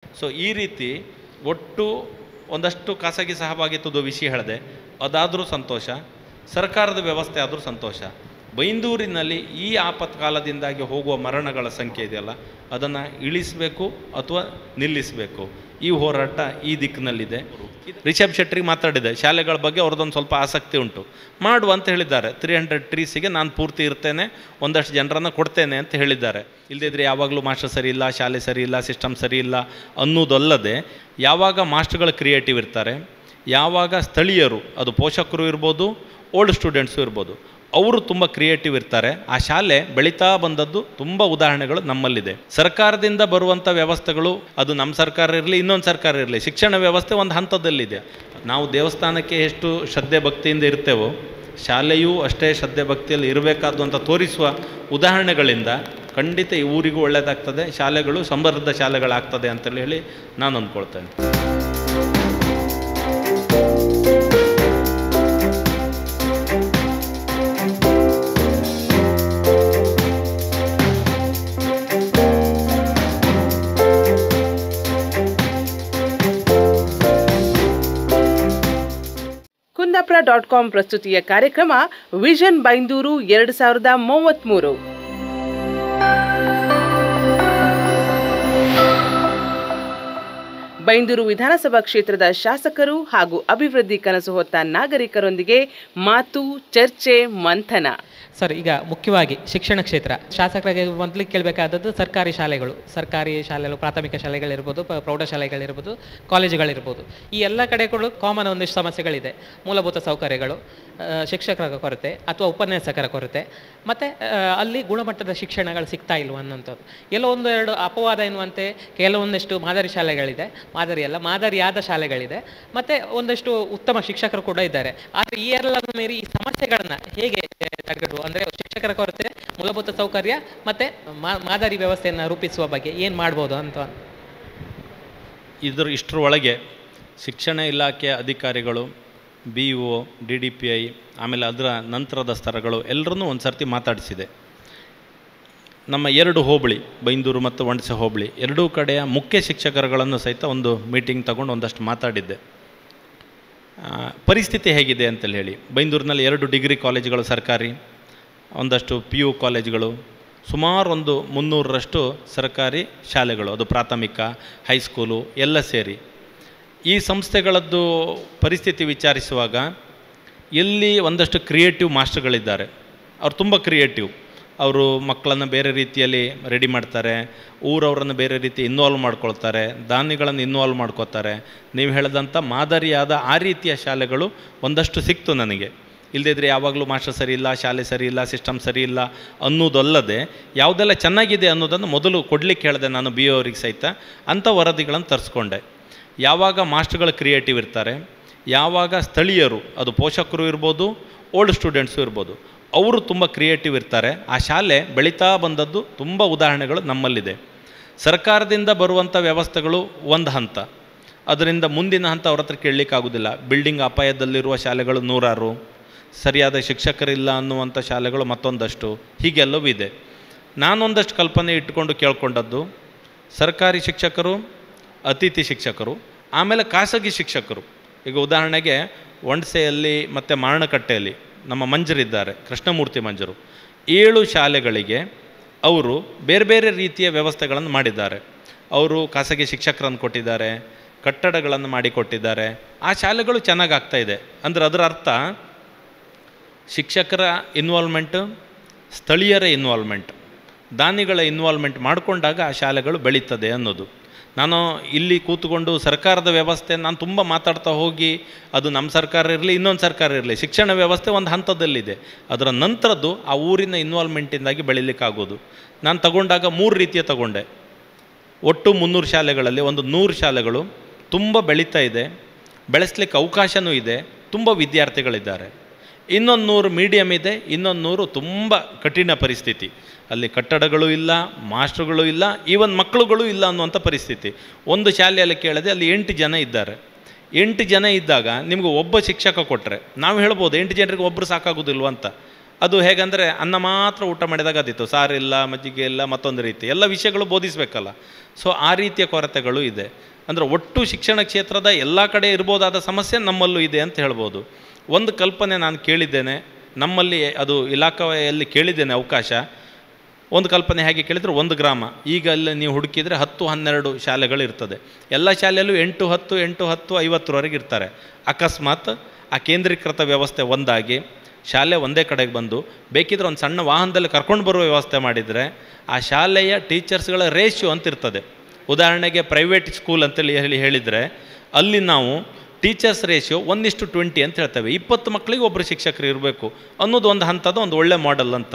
So ಈ ರೀತಿ ಒಟ್ಟು ಒಂದಷ್ಟು ಖಾಸಗಿ ಸಹಭಾಗಿತ್ವದ ವಿಷಯ ಹೇಳಿದೆ, ಅದಾದರೂ ಸಂತೋಷ, ಸರ್ಕಾರದ ವ್ಯವಸ್ಥೆ ಆದರೂ ಸಂತೋಷ. ಬೈಂದೂರಿನಲ್ಲಿ ಈ ಆಪತ್ಕಾಲದಿಂದಾಗಿ ಹೋಗುವ ಮರಣಗಳ ಸಂಖ್ಯೆ ಇದೆಯಲ್ಲ, ಅದನ್ನು ಇಳಿಸಬೇಕು ಅಥವಾ ನಿಲ್ಲಿಸಬೇಕು. ಈ ಹೋರಾಟ ಈ ದಿಕ್ಕಿನಲ್ಲಿದೆ. ರಿಷಬ್ ಶೆಟ್ಟಿಗೆ ಮಾತಾಡಿದೆ, ಶಾಲೆಗಳ ಬಗ್ಗೆ ಅವ್ರದ್ದೊಂದು ಸ್ವಲ್ಪ ಆಸಕ್ತಿ ಉಂಟು, ಮಾಡುವ ಅಂತ ಹೇಳಿದ್ದಾರೆ. 300 ಟ್ರೀಸಿಗೆ ನಾನು ಪೂರ್ತಿ ಇರ್ತೇನೆ, ಒಂದಷ್ಟು ಜನರನ್ನು ಕೊಡ್ತೇನೆ ಅಂತ ಹೇಳಿದ್ದಾರೆ. ಇಲ್ಲದಿದ್ದರೆ ಯಾವಾಗಲೂ ಮಾಸ್ಟರ್ ಸರಿ ಇಲ್ಲ, ಶಾಲೆ ಸರಿ ಇಲ್ಲ, ಸಿಸ್ಟಮ್ ಸರಿ ಇಲ್ಲ ಅನ್ನೋದಲ್ಲದೆ, ಯಾವಾಗ ಮಾಸ್ಟರ್ಗಳು ಕ್ರಿಯೇಟಿವ್ ಇರ್ತಾರೆ, ಯಾವಾಗ ಸ್ಥಳೀಯರು, ಅದು ಪೋಷಕರು ಇರ್ಬೋದು, ಓಲ್ಡ್ ಸ್ಟೂಡೆಂಟ್ಸು ಇರ್ಬೋದು, ಅವರು ತುಂಬ ಕ್ರಿಯೇಟಿವ್ ಇರ್ತಾರೆ, ಆ ಶಾಲೆ ಬೆಳೀತಾ ಬಂದದ್ದು ತುಂಬ ಉದಾಹರಣೆಗಳು ನಮ್ಮಲ್ಲಿದೆ. ಸರ್ಕಾರದಿಂದ ಬರುವಂಥ ವ್ಯವಸ್ಥೆಗಳು, ಅದು ನಮ್ಮ ಸರ್ಕಾರ ಇರಲಿ, ಇನ್ನೊಂದು ಸರ್ಕಾರ ಇರಲಿ, ಶಿಕ್ಷಣ ವ್ಯವಸ್ಥೆ ಒಂದು ಹಂತದಲ್ಲಿದೆ. ನಾವು ದೇವಸ್ಥಾನಕ್ಕೆ ಎಷ್ಟು ಶ್ರದ್ಧೆ ಭಕ್ತಿಯಿಂದ ಇರ್ತೇವೋ, ಶಾಲೆಯೂ ಅಷ್ಟೇ ಶ್ರದ್ಧೆ ಭಕ್ತಿಯಲ್ಲಿ ಇರಬೇಕಾದ್ದು ಅಂತ ತೋರಿಸುವ ಉದಾಹರಣೆಗಳಿಂದ ಖಂಡಿತ ಈ ಊರಿಗೂ ಒಳ್ಳೆಯದಾಗ್ತದೆ, ಶಾಲೆಗಳು ಸಮೃದ್ಧ ಶಾಲೆಗಳಾಗ್ತದೆ ಅಂತೇಳಿ ಹೇಳಿ ನಾನು ಅಂದ್ಕೊಳ್ತೇನೆ. Kundapura.com ಪ್ರಸ್ತುತಿಯ ಕಾರ್ಯಕ್ರಮ ವಿಷನ್ ಬೈಂದೂರು 2033. ಬೈಂದೂರು ವಿಧಾನಸಭಾ ಕ್ಷೇತ್ರದ ಶಾಸಕರು ಹಾಗೂ ಅಭಿವೃದ್ಧಿ ಕನಸು ಹೊತ್ತ ನಾಗರಿಕರೊಂದಿಗೆ ಮಾತು, ಚರ್ಚೆ, ಮಂಥನ. ಸರ್, ಈಗ ಮುಖ್ಯವಾಗಿ ಶಿಕ್ಷಣ ಕ್ಷೇತ್ರ, ಶಾಸಕರಿಗೆ ಮೊದಲಿಗೆ ಕೇಳಬೇಕಾದದ್ದು ಸರ್ಕಾರಿ ಶಾಲೆಗಳು, ಪ್ರಾಥಮಿಕ ಶಾಲೆಗಳಿರ್ಬೋದು, ಪ್ರೌಢಶಾಲೆಗಳಿರ್ಬೋದು, ಕಾಲೇಜುಗಳಿರ್ಬೋದು, ಈ ಎಲ್ಲ ಕಡೆಗಳು ಕಾಮನ್ ಒಂದಿಷ್ಟು ಸಮಸ್ಯೆಗಳಿದೆ. ಮೂಲಭೂತ ಸೌಕರ್ಯಗಳು, ಶಿಕ್ಷಕರ ಕೊರತೆ ಅಥವಾ ಉಪನ್ಯಾಸಕರ ಕೊರತೆ, ಮತ್ತು ಅಲ್ಲಿ ಗುಣಮಟ್ಟದ ಶಿಕ್ಷಣಗಳು ಸಿಗ್ತಾ ಇಲ್ವ ಅನ್ನೋಂಥದ್ದು. ಎಲ್ಲೋ ಎರಡು ಅಪವಾದ ಎನ್ನುವಂತೆ ಕೆಲವೊಂದಿಷ್ಟು ಮಾದರಿ ಶಾಲೆಗಳಿದೆ, ಮಾದರಿಯಾದ ಶಾಲೆಗಳಿದೆ, ಮತ್ತು ಒಂದಷ್ಟು ಉತ್ತಮ ಶಿಕ್ಷಕರು ಕೂಡ ಇದ್ದಾರೆ. ಆದರೆ ಈ ಎಲ್ಲ ಮೀರಿ ಈ ಸಮಸ್ಯೆಗಳನ್ನು ಹೇಗೆ ತಡೆಗಟ್ಟುವ, ಅಂದರೆ ಶಿಕ್ಷಕರ ಕೊರತೆ, ಮೂಲಭೂತ ಸೌಕರ್ಯ ಮತ್ತು ಮಾದರಿ ವ್ಯವಸ್ಥೆಯನ್ನು ರೂಪಿಸುವ ಬಗ್ಗೆ ಏನು ಮಾಡ್ಬೋದು ಅಂತ. ಇಷ್ಟರೊಳಗೆ ಶಿಕ್ಷಣ ಇಲಾಖೆಯ ಅಧಿಕಾರಿಗಳು, BO, DDPI, ಆಮೇಲೆ ಅದರ ನಂತರದ ಸ್ತರಗಳು ಎಲ್ಲರನ್ನೂ ಒಂದು ಸರ್ತಿ ಮಾತಾಡಿಸಿದೆ. ನಮ್ಮ 2 ಹೋಬಳಿ, ಬೈಂದೂರು ಮತ್ತು ಒಂಡ್ಸೆ ಹೋಬಳಿ, ಎರಡೂ ಕಡೆಯ ಮುಖ್ಯ ಶಿಕ್ಷಕರುಗಳನ್ನು ಸಹಿತ ಒಂದು ಮೀಟಿಂಗ್ ತಗೊಂಡು ಒಂದಷ್ಟು ಮಾತಾಡಿದ್ದೆ. ಪರಿಸ್ಥಿತಿ ಹೇಗಿದೆ ಅಂತೇಳಿ ಹೇಳಿ. ಬೈಂದೂರಿನಲ್ಲಿ 2 ಡಿಗ್ರಿ ಕಾಲೇಜುಗಳು ಸರ್ಕಾರಿ, ಒಂದಷ್ಟು PU ಕಾಲೇಜುಗಳು, ಸುಮಾರು ಒಂದು 300ರಷ್ಟು ಸರ್ಕಾರಿ ಶಾಲೆಗಳು, ಅದು ಪ್ರಾಥಮಿಕ, ಹೈಸ್ಕೂಲು ಎಲ್ಲ ಸೇರಿ. ಈ ಸಂಸ್ಥೆಗಳದ್ದು ಪರಿಸ್ಥಿತಿ ವಿಚಾರಿಸುವಾಗ ಎಲ್ಲಿ ಒಂದಷ್ಟು ಕ್ರಿಯೇಟಿವ್ ಮಾಸ್ಟರ್ಗಳಿದ್ದಾರೆ, ಅವ್ರು ತುಂಬ ಕ್ರಿಯೇಟಿವ್, ಅವರು ಮಕ್ಕಳನ್ನು ಬೇರೆ ರೀತಿಯಲ್ಲಿ ರೆಡಿ ಮಾಡ್ತಾರೆ, ಊರವರನ್ನು ಬೇರೆ ರೀತಿ ಇನ್ವಾಲ್ವ್ ಮಾಡ್ಕೊಳ್ತಾರೆ, ದಾನಿಗಳನ್ನು ಇನ್ವಾಲ್ವ್ ಮಾಡ್ಕೋತಾರೆ. ನೀವು ಹೇಳಿದಂಥ ಮಾದರಿಯಾದ ಆ ರೀತಿಯ ಶಾಲೆಗಳು ಒಂದಷ್ಟು ಸಿಕ್ತು ನನಗೆ. ಇಲ್ಲದಿದ್ದರೆ ಯಾವಾಗಲೂ ಮಾಸ್ಟರ್ ಸರಿ ಇಲ್ಲ, ಶಾಲೆ ಸರಿ ಇಲ್ಲ, ಸಿಸ್ಟಮ್ ಸರಿ ಇಲ್ಲ ಅನ್ನೋದಲ್ಲದೆ, ಯಾವುದೆಲ್ಲ ಚೆನ್ನಾಗಿದೆ ಅನ್ನೋದನ್ನು ಮೊದಲು ಕೊಡಲಿಕ್ಕೆ ಹೇಳಿದೆ ನಾನು BO ಅವರಿಗೆ ಸಹಿತ. ಅಂಥ ವರದಿಗಳನ್ನು ತರಿಸ್ಕೊಂಡೆ. ಯಾವಾಗ ಮಾಸ್ಟರ್ಗಳು ಕ್ರಿಯೇಟಿವ್ ಇರ್ತಾರೆ, ಯಾವಾಗ ಸ್ಥಳೀಯರು, ಅದು ಪೋಷಕರು ಇರ್ಬೋದು, ಓಲ್ಡ್ ಸ್ಟೂಡೆಂಟ್ಸು ಇರ್ಬೋದು, ಅವರು ತುಂಬ ಕ್ರಿಯೇಟಿವ್ ಇರ್ತಾರೆ, ಆ ಶಾಲೆ ಬೆಳೀತಾ ಬಂದದ್ದು ತುಂಬ ಉದಾಹರಣೆಗಳು ನಮ್ಮಲ್ಲಿದೆ. ಸರ್ಕಾರದಿಂದ ಬರುವಂಥ ವ್ಯವಸ್ಥೆಗಳು ಒಂದು ಹಂತ, ಅದರಿಂದ ಮುಂದಿನ ಹಂತ ಅವ್ರ ಹತ್ರ ಕೇಳಲಿಕ್ಕಾಗೋದಿಲ್ಲ. ಬಿಲ್ಡಿಂಗ್ ಅಪಾಯದಲ್ಲಿರುವ ಶಾಲೆಗಳು 100, ಸರಿಯಾದ ಶಿಕ್ಷಕರಿಲ್ಲ ಅನ್ನುವಂಥ ಶಾಲೆಗಳು ಮತ್ತೊಂದಷ್ಟು, ಹೀಗೆಲ್ಲವೂ ಇದೆ. ನಾನೊಂದಷ್ಟು ಕಲ್ಪನೆ ಇಟ್ಟುಕೊಂಡು ಕೇಳ್ಕೊಂಡದ್ದು, ಸರ್ಕಾರಿ ಶಿಕ್ಷಕರು, ಅತಿಥಿ ಶಿಕ್ಷಕರು, ಆಮೇಲೆ ಖಾಸಗಿ ಶಿಕ್ಷಕರು. ಈಗ ಉದಾಹರಣೆಗೆ ಒಂಡ್ಸೆಯಲ್ಲಿ ಮತ್ತು ಮಾರಣಕಟ್ಟೆಯಲ್ಲಿ ನಮ್ಮ ಮಂಜರಿದ್ದಾರೆ, ಕೃಷ್ಣಮೂರ್ತಿ ಮಂಜರು, 7 ಶಾಲೆಗಳಿಗೆ ಅವರು ಬೇರೆ ಬೇರೆ ರೀತಿಯ ವ್ಯವಸ್ಥೆಗಳನ್ನು ಮಾಡಿದ್ದಾರೆ. ಅವರು ಖಾಸಗಿ ಶಿಕ್ಷಕರನ್ನು ಕೊಟ್ಟಿದ್ದಾರೆ, ಕಟ್ಟಡಗಳನ್ನು ಮಾಡಿಕೊಟ್ಟಿದ್ದಾರೆ. ಆ ಶಾಲೆಗಳು ಚೆನ್ನಾಗಿ ಆಗ್ತಾಯಿದೆ. ಅಂದರೆ ಅದರ ಅರ್ಥ ಶಿಕ್ಷಕರ ಇನ್ವಾಲ್ವ್ಮೆಂಟು, ಸ್ಥಳೀಯರ ಇನ್ವಾಲ್ವ್ಮೆಂಟ್, ದಾನಿಗಳ ಇನ್ವಾಲ್ವ್ಮೆಂಟ್ ಮಾಡಿಕೊಂಡಾಗ ಆ ಶಾಲೆಗಳು ಬೆಳೀತದೆ ಅನ್ನೋದು. ನಾನು ಇಲ್ಲಿ ಕೂತ್ಕೊಂಡು ಸರ್ಕಾರದ ವ್ಯವಸ್ಥೆ ನಾನು ತುಂಬ ಮಾತಾಡ್ತಾ ಹೋಗಿ, ಅದು ನಮ್ಮ ಸರ್ಕಾರ ಇರಲಿ, ಇನ್ನೊಂದು ಸರ್ಕಾರ ಇರಲಿ, ಶಿಕ್ಷಣ ವ್ಯವಸ್ಥೆ ಒಂದು ಹಂತದಲ್ಲಿದೆ, ಅದರ ನಂತರದ್ದು ಆ ಊರಿನ ಇನ್ವಾಲ್ವ್ಮೆಂಟಿಂದಾಗಿ ಬೆಳೀಲಿಕ್ಕಾಗೋದು. ನಾನು ತಗೊಂಡಾಗ 3 ರೀತಿಯ ತಗೊಂಡೆ. ಒಟ್ಟು 300 ಶಾಲೆಗಳಲ್ಲಿ ಒಂದು 100 ಶಾಲೆಗಳು ತುಂಬ ಬೆಳೀತಾ ಇದೆ, ಬೆಳೆಸಲಿಕ್ಕೆ ಅವಕಾಶವೂ ಇದೆ, ತುಂಬ ವಿದ್ಯಾರ್ಥಿಗಳಿದ್ದಾರೆ. ಇನ್ನೊಂದು 100 ಮೀಡಿಯಮ್ ಇದೆ, ಇನ್ನೊಂದು 100 ತುಂಬ ಕಠಿಣ ಪರಿಸ್ಥಿತಿ, ಅಲ್ಲಿ ಕಟ್ಟಡಗಳು ಇಲ್ಲ, ಮಾಸ್ಟರ್ಗಳು ಇಲ್ಲ, ಈವನ್ ಮಕ್ಕಳುಗಳು ಇಲ್ಲ ಅನ್ನುವಂಥ ಪರಿಸ್ಥಿತಿ. ಒಂದು ಶಾಲೆಯಲ್ಲಿ ಕೇಳಿದೆ, ಅಲ್ಲಿ 8 ಜನ ಇದ್ದಾರೆ. 8 ಜನ ಇದ್ದಾಗ ನಿಮಗೆ ಒಬ್ಬ ಶಿಕ್ಷಕ ಕೊಟ್ಟರೆ ನಾವು ಹೇಳ್ಬೋದು 8 ಜನರಿಗೆ ಒಬ್ಬರು ಸಾಕಾಗೋದಿಲ್ವ ಅಂತ. ಅದು ಹೇಗಂದರೆ ಅನ್ನ ಮಾತ್ರ ಊಟ ಮಾಡಿದಾಗ ಅದಿತ್ತು, ಸಾರಿಲ್ಲ, ಮಜ್ಜಿಗೆ ಇಲ್ಲ, ಮತ್ತೊಂದು ರೀತಿ ಎಲ್ಲ ವಿಷಯಗಳು ಬೋಧಿಸಬೇಕಲ್ಲ. ಸೊ ಆ ರೀತಿಯ ಕೊರತೆಗಳು ಇದೆ. ಅಂದರೆ ಒಟ್ಟು ಶಿಕ್ಷಣ ಕ್ಷೇತ್ರದ ಎಲ್ಲ ಕಡೆ ಇರ್ಬೋದಾದ ಸಮಸ್ಯೆ ನಮ್ಮಲ್ಲೂ ಇದೆ ಅಂತ ಹೇಳ್ಬೋದು. ಒಂದು ಕಲ್ಪನೆ ನಾನು ಕೇಳಿದ್ದೇನೆ, ನಮ್ಮಲ್ಲಿ ಅದು ಇಲಾಖೆಯಲ್ಲಿ ಕೇಳಿದ್ದೇನೆ ಅವಕಾಶ. ಒಂದು ಕಲ್ಪನೆ ಹೇಗೆ ಕೇಳಿದರೆ, ಒಂದು ಗ್ರಾಮ, ಈಗ ಅಲ್ಲಿ ನೀವು ಹುಡುಕಿದರೆ 10-12 ಶಾಲೆಗಳಿರ್ತದೆ. ಎಲ್ಲ ಶಾಲೆಯಲ್ಲೂ 8-10 8-10 50ರವರೆಗೆ ಇರ್ತಾರೆ. ಅಕಸ್ಮಾತ್ ಆ ಕೇಂದ್ರೀಕೃತ ವ್ಯವಸ್ಥೆ ಒಂದಾಗಿ ಶಾಲೆ ಒಂದೇ ಕಡೆಗೆ ಬಂದು ಬೇಕಿದ್ರೆ ಒಂದು ಸಣ್ಣ ವಾಹನದಲ್ಲಿ ಕರ್ಕೊಂಡು ಬರುವ ವ್ಯವಸ್ಥೆ ಮಾಡಿದರೆ ಆ ಶಾಲೆಯ ಟೀಚರ್ಸ್ಗಳ ರೇಷಿಯೋ ಅಂತ ಇರ್ತದೆ. ಉದಾಹರಣೆಗೆ ಪ್ರೈವೇಟ್ ಸ್ಕೂಲ್ ಅಂತೇಳಿ ಹೇಳಿದರೆ ಅಲ್ಲಿ ನಾವು ಟೀಚರ್ಸ್ ರೇಷಿಯೋ 1:20 ಅಂತ ಹೇಳ್ತೇವೆ. 20 ಮಕ್ಕಳಿಗೆ ಒಬ್ಬರು ಶಿಕ್ಷಕರು ಇರಬೇಕು ಅನ್ನೋದು ಒಂದು ಹಂತದ ಒಂದು ಒಳ್ಳೆ ಮಾಡೆಲ್ ಅಂತ.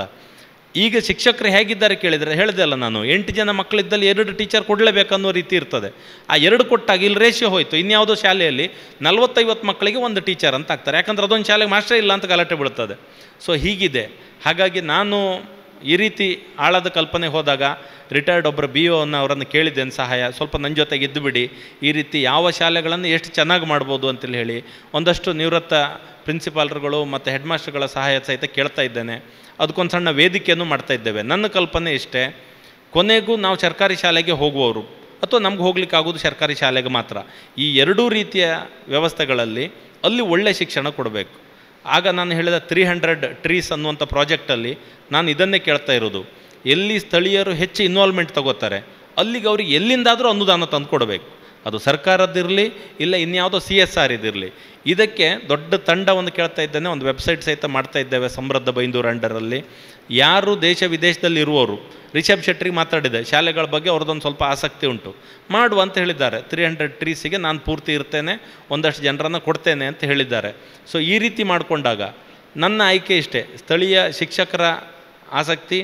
ಈಗ ಶಿಕ್ಷಕರು ಹೇಗಿದ್ದಾರೆ ಕೇಳಿದರೆ, ಹೇಳಿದೆ ಅಲ್ಲ ನಾನು, 8 ಜನ ಮಕ್ಕಳಿದ್ದಲ್ಲಿ 2 ಟೀಚರ್ ಕೊಡಲೇಬೇಕನ್ನೋ ರೀತಿ ಇರ್ತದೆ. ಆ 2 ಕೊಟ್ಟಾಗ ಇಲ್ಲಿ ರೇಷಿಯೋ ಹೋಯಿತು. ಇನ್ಯಾವುದೋ ಶಾಲೆಯಲ್ಲಿ 40-50 ಮಕ್ಕಳಿಗೆ ಒಂದು ಟೀಚರ್ ಅಂತ ಆಗ್ತಾರೆ, ಯಾಕಂದ್ರೆ ಅದೊಂದು ಶಾಲೆಗೆ ಮಾಸ್ಟರ್ ಇಲ್ಲ ಅಂತ ಗಲಾಟೆ ಬೀಳ್ತದೆ. ಸೊ ಹೀಗಿದೆ. ಹಾಗಾಗಿ ನಾನು ಈ ರೀತಿ ಆಳದ ಕಲ್ಪನೆ ಹೋದಾಗ ರಿಟೈರ್ಡ್ ಒಬ್ಬರು BO ಅವರನ್ನು ಕೇಳಿದ್ದೇನೆ ಸಹಾಯ, ಸ್ವಲ್ಪ ನನ್ನ ಜೊತೆಗೆ ಇದ್ದು ಬಿಡಿ, ಈ ರೀತಿ ಯಾವ ಶಾಲೆಗಳನ್ನು ಎಷ್ಟು ಚೆನ್ನಾಗಿ ಮಾಡ್ಬೋದು ಅಂತೇಳಿ ಹೇಳಿ ಒಂದಷ್ಟು ನಿವೃತ್ತ ಪ್ರಿನ್ಸಿಪಾಲ್ರುಗಳು ಮತ್ತು ಹೆಡ್ ಮಾಸ್ಟರ್ಗಳ ಸಹಾಯ ಸಹಿತ ಕೇಳ್ತಾ ಇದ್ದೇನೆ. ಅದಕ್ಕೊಂದು ಸಣ್ಣ ವೇದಿಕೆಯನ್ನು ಮಾಡ್ತಾ ಇದ್ದೇವೆ. ನನ್ನ ಕಲ್ಪನೆ ಇಷ್ಟೇ, ಕೊನೆಗೂ ನಾವು ಸರ್ಕಾರಿ ಶಾಲೆಗೆ ಹೋಗುವವರು ಅಥವಾ ನಮ್ಗೆ ಹೋಗ್ಲಿಕ್ಕಾಗೋದು ಸರ್ಕಾರಿ ಶಾಲೆಗೆ ಮಾತ್ರ. ಈ ಎರಡೂ ರೀತಿಯ ವ್ಯವಸ್ಥೆಗಳಲ್ಲಿ ಅಲ್ಲಿ ಒಳ್ಳೆ ಶಿಕ್ಷಣ ಕೊಡಬೇಕು. ಆಗ ನಾನು ಹೇಳಿದ 300 ಟ್ರೀಸ್ ಅನ್ನುವಂಥ ಪ್ರಾಜೆಕ್ಟಲ್ಲಿ ನಾನು ಇದನ್ನೇ ಕೇಳ್ತಾ ಇರೋದು, ಎಲ್ಲಿ ಸ್ಥಳೀಯರು ಹೆಚ್ಚು ಇನ್ವಾಲ್ವ್ಮೆಂಟ್ ತಗೋತಾರೆ ಅಲ್ಲಿಗೆ ಅವ್ರಿಗೆ ಎಲ್ಲಿಂದಾದರೂ ಅನುದಾನ ತಂದು ಕೊಡಬೇಕು. ಅದು ಸರ್ಕಾರದ್ದಿರಲಿ ಇಲ್ಲ ಇನ್ಯಾವುದೋ CSR ಇದಿರಲಿ. ಇದಕ್ಕೆ ದೊಡ್ಡ ತಂಡವನ್ನು ಕೇಳ್ತಾ ಇದ್ದೇನೆ. ಒಂದು ವೆಬ್ಸೈಟ್ ಸಹಿತ ಮಾಡ್ತಾ ಇದ್ದೇವೆ ಸಮೃದ್ಧ ಬೈಂದೂರು ಅಂಡರಲ್ಲಿ. ಯಾರು ದೇಶ ವಿದೇಶದಲ್ಲಿ ಇರುವವರು, ರಿಷಬ್ ಶೆಟ್ಟಿಗೆ ಮಾತಾಡಿದೆ, ಶಾಲೆಗಳ ಬಗ್ಗೆ ಅವ್ರದ್ದೊಂದು ಸ್ವಲ್ಪ ಆಸಕ್ತಿ ಉಂಟು, ಮಾಡುವ ಅಂತ ಹೇಳಿದ್ದಾರೆ. 300 ಟ್ರೀಸಿಗೆ ನಾನು ಪೂರ್ತಿ ಇರ್ತೇನೆ, ಒಂದಷ್ಟು ಜನರನ್ನು ಕೊಡ್ತೇನೆ ಅಂತ ಹೇಳಿದ್ದಾರೆ. ಸೊ ಈ ರೀತಿ ಮಾಡಿಕೊಂಡಾಗ ನನ್ನ ಆಯ್ಕೆ ಇಷ್ಟೇ, ಸ್ಥಳೀಯ ಶಿಕ್ಷಕರ ಆಸಕ್ತಿ,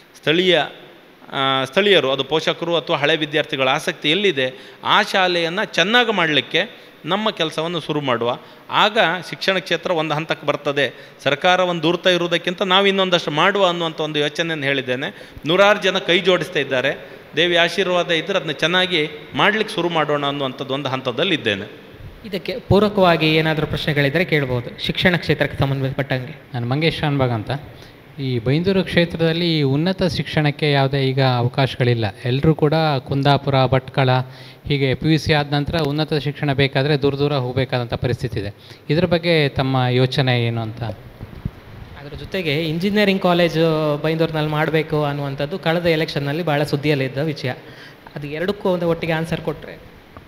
ಸ್ಥಳೀಯರು ಅದು ಪೋಷಕರು ಅಥವಾ ಹಳೆ ವಿದ್ಯಾರ್ಥಿಗಳ ಆಸಕ್ತಿ ಎಲ್ಲಿದೆ ಆ ಶಾಲೆಯನ್ನು ಚೆನ್ನಾಗಿ ಮಾಡಲಿಕ್ಕೆ ನಮ್ಮ ಕೆಲಸವನ್ನು ಶುರು ಮಾಡುವ. ಆಗ ಶಿಕ್ಷಣ ಕ್ಷೇತ್ರ ಒಂದು ಹಂತಕ್ಕೆ ಬರ್ತದೆ. ಸರ್ಕಾರವನ್ನು ದೂರ್ತಾ ಇರುವುದಕ್ಕಿಂತ ನಾವು ಇನ್ನೊಂದಷ್ಟು ಮಾಡುವ ಅನ್ನುವಂಥ ಒಂದು ಯೋಚನೆಯನ್ನು ಹೇಳಿದ್ದೇನೆ. 100 ಜನ ಕೈ ಜೋಡಿಸ್ತಾ ಇದ್ದಾರೆ. ದೇವಿ ಆಶೀರ್ವಾದ ಇದ್ದರೆ ಅದನ್ನ ಚೆನ್ನಾಗಿ ಮಾಡಲಿಕ್ಕೆ ಶುರು ಮಾಡೋಣ ಅನ್ನುವಂಥದ್ದು ಒಂದು ಹಂತದಲ್ಲಿ ಇದ್ದೇನೆ. ಇದಕ್ಕೆ ಪೂರಕವಾಗಿ ಏನಾದರೂ ಪ್ರಶ್ನೆಗಳಿದ್ದರೆ ಕೇಳ್ಬೋದು, ಶಿಕ್ಷಣ ಕ್ಷೇತ್ರಕ್ಕೆ ಸಂಬಂಧಪಟ್ಟಂಗೆ. ನಾನು ಮಂಗೇಶ್ ಶಾನ್ಭಾಗ್ ಅಂತ. ಈ ಬೈಂದೂರು ಕ್ಷೇತ್ರದಲ್ಲಿ ಉನ್ನತ ಶಿಕ್ಷಣಕ್ಕೆ ಯಾವುದೇ ಈಗ ಅವಕಾಶಗಳಿಲ್ಲ. ಎಲ್ಲರೂ ಕೂಡ ಕುಂದಾಪುರ, ಭಟ್ಕಳ ಹೀಗೆ PUC ಆದ ನಂತರ ಉನ್ನತ ಶಿಕ್ಷಣ ಬೇಕಾದರೆ ದೂರ ಹೋಗಬೇಕಾದಂಥ ಪರಿಸ್ಥಿತಿ ಇದೆ. ಇದರ ಬಗ್ಗೆ ತಮ್ಮ ಯೋಚನೆ ಏನು ಅಂತ? ಅದರ ಜೊತೆಗೆ ಇಂಜಿನಿಯರಿಂಗ್ ಕಾಲೇಜು ಬೈಂದೂರಿನಲ್ಲಿ ಮಾಡಬೇಕು ಅನ್ನುವಂಥದ್ದು ಕಳೆದ ಎಲೆಕ್ಷನ್ನಲ್ಲಿ ಭಾಳ ಸುದ್ದಿಯಲ್ಲಿದ್ದ ವಿಷಯ. ಅದು ಎರಡಕ್ಕೂ ಒಂದು ಒಟ್ಟಿಗೆ ಆನ್ಸರ್ ಕೊಟ್ಟರೆ.